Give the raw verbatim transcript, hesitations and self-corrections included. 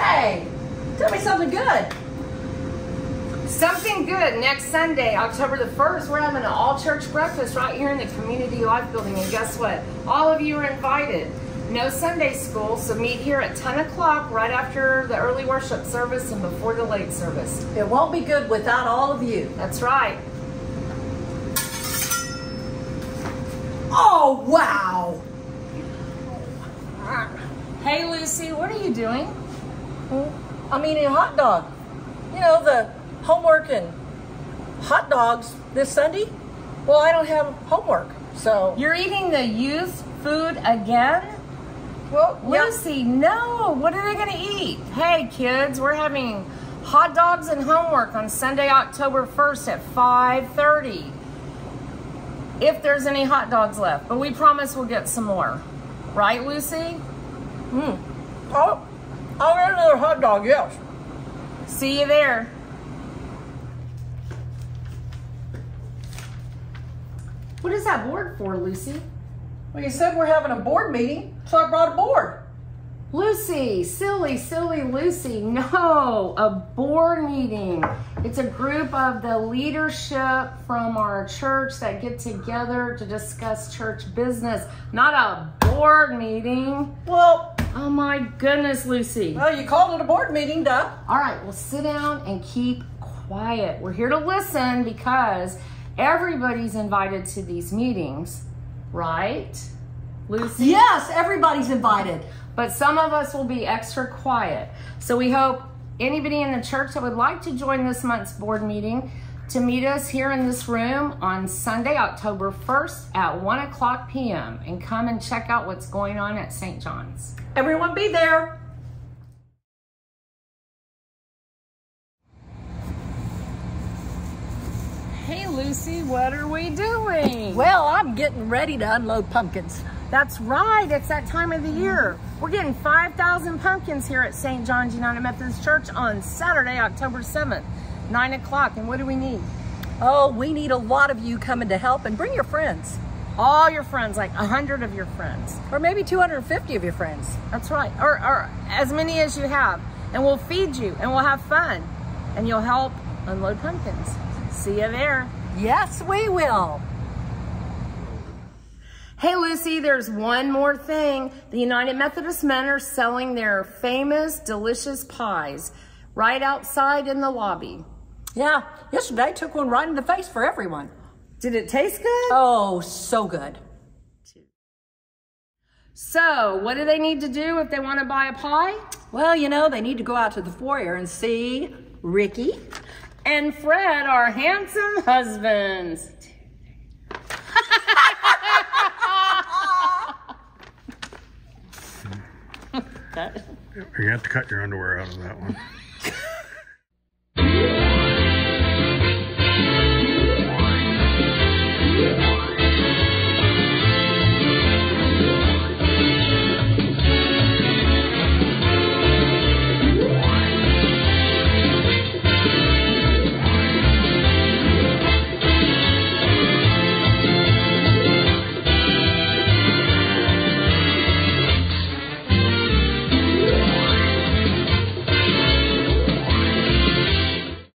Hey, tell me something good. Something good. Next Sunday, October the first, we're having an all-church breakfast right here in the Community Life Building. And guess what? All of you are invited. No Sunday school, so meet here at ten o'clock right after the early worship service and before the late service. It won't be good without all of you. That's right. Oh, wow. Hey, Lucy, what are you doing? I'm eating a hot dog. You know, the homework and hot dogs this Sunday. Well, I don't have homework, so. You're eating the youth food again? Well, Lucy, yeah. no. What are they going to eat? Hey, kids, we're having hot dogs and homework on Sunday, October first at five thirty. If there's any hot dogs left. But we promise we'll get some more. Right, Lucy? Hmm. Oh, I'll get another hot dog, yes. See you there. What is that board for, Lucy? Well, you said we're having a board meeting, so I brought a board. Lucy, silly, silly Lucy. No, a board meeting. It's a group of the leadership from our church that get together to discuss church business, not a board meeting. Well, oh my goodness, Lucy. Well, you called it a board meeting, duh. All right, well, sit down and keep quiet. We're here to listen because everybody's invited to these meetings, right, Lucy? Yes, everybody's invited. But some of us will be extra quiet. So we hope anybody in the church that would like to join this month's board meeting to meet us here in this room on Sunday, October first at one o'clock p m and come and check out what's going on at Saint John's. Everyone be there. Hey, Lucy, what are we doing? Well, I'm getting ready to unload pumpkins. That's right, it's that time of the year. We're getting five thousand pumpkins here at Saint John's United Methodist Church on Saturday, October seventh, nine o'clock. And what do we need? Oh, we need a lot of you coming to help, and bring your friends. All your friends, like a hundred of your friends. Or maybe two hundred fifty of your friends. That's right, or, or as many as you have. And we'll feed you, and we'll have fun. And you'll help unload pumpkins. See you there. Yes, we will. Hey, Lucy, there's one more thing. The United Methodist Men are selling their famous, delicious pies right outside in the lobby. Yeah, yesterday I took one right in the face for everyone. Did it taste good? Oh, so good. So, what do they need to do if they want to buy a pie? Well, you know, they need to go out to the foyer and see Ricky and Fred, our handsome husbands. You're going to have to cut your underwear out of that one.